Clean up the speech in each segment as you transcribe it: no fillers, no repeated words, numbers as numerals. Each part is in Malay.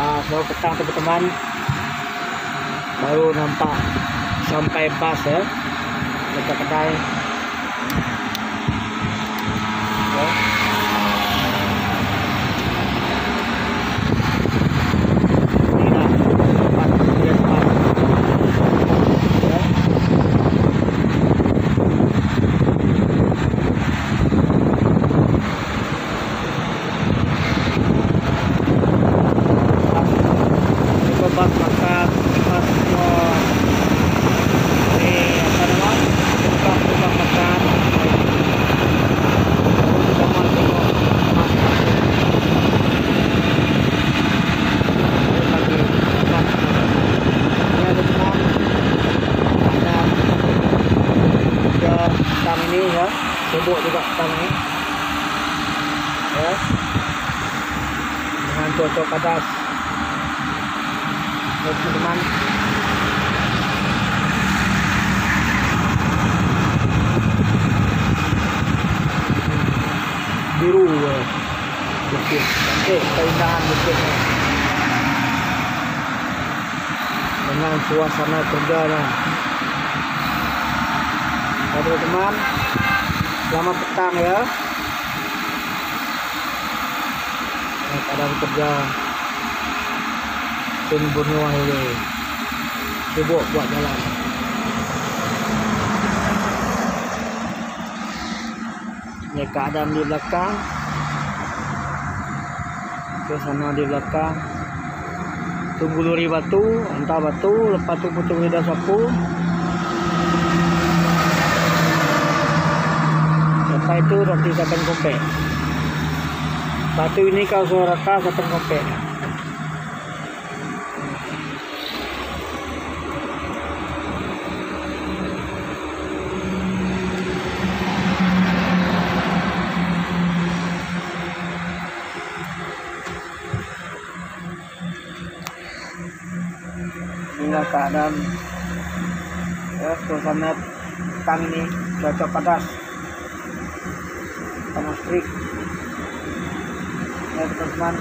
Selamat petang teman-teman. Baru nampak sampai bas ya dekat kedai. Ya. Inilah tempat dia tempat. Ya. Bas makan bas semua ini apa namanya tukang makan teman tengok lagi makan ini ada teman ada tang ini ya sibuk juga tang ini ya dengan cocok padas teman-teman. Biru bukit cantik keindahan bukitnya dengan suasana kerjanya. Teman-teman, selamat petang ya. Keadaan kerja Tim Borneo Highway sibuk buat jalan. Ini keadaan di belakang, ke sana di belakang tunggu lori batu, hantar batu, lepas tu potong lidah sapu. Lepas itu nanti akan kompek. Batu ini kalau suara rata akan kompek. Inilah keadaan ya, suasana petang ini, cuaca panas terik ya teman-teman.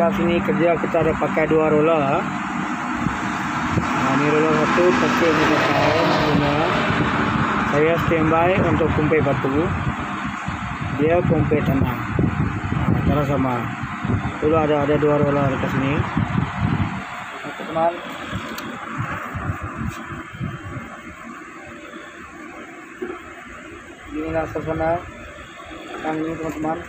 sebelah sini kerja kita ada pakai 2 roller. Nah, ini roller 1 kecil ni pakai guna. Saya standby untuk kumpai batu. Dia kumpai tanah. Nah, cara sama. Dulu ada 2 roller di sini. Oke, teman. Inilah suasana kang ini, teman-teman.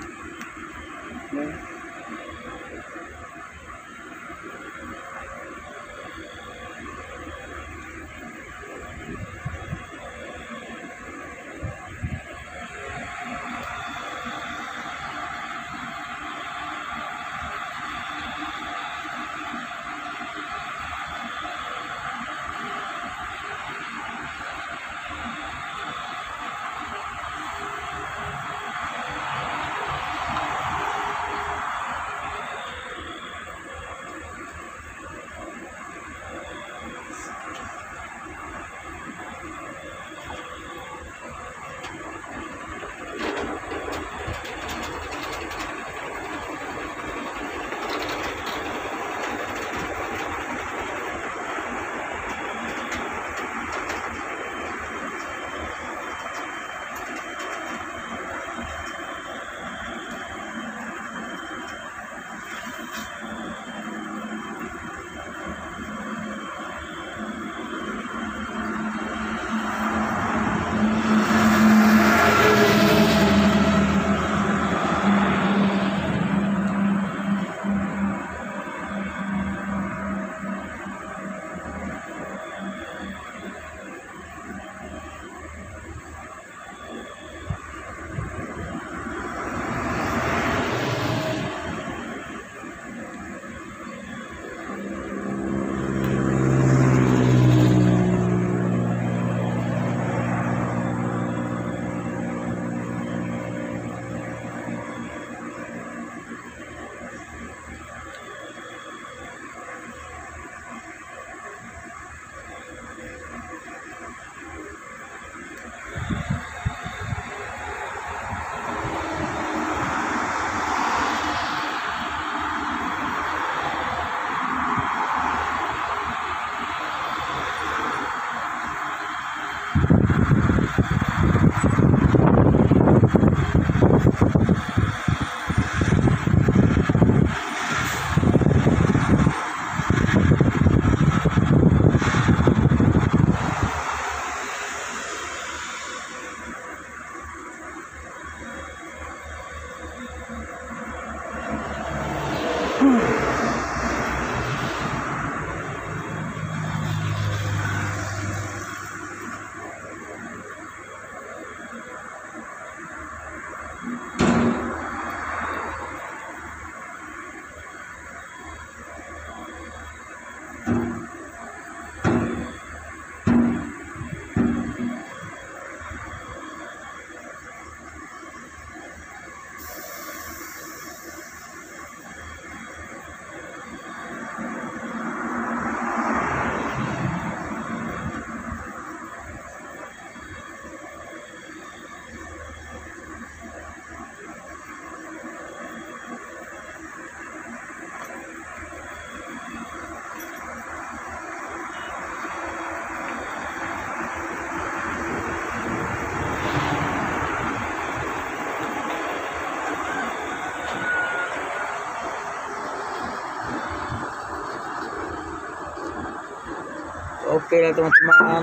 Oke lah teman-teman,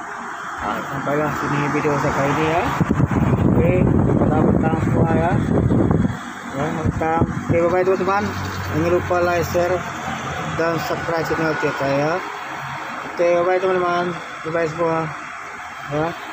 nah, sampailah sini video saya kali ini ya. Oke, petang-petang semua ya. Ya, petang. Oke, bye bye teman-teman. Jangan lupa like, share, dan subscribe channel kita ya. Oke, bye bye teman-teman. Bye bye semua. Ya.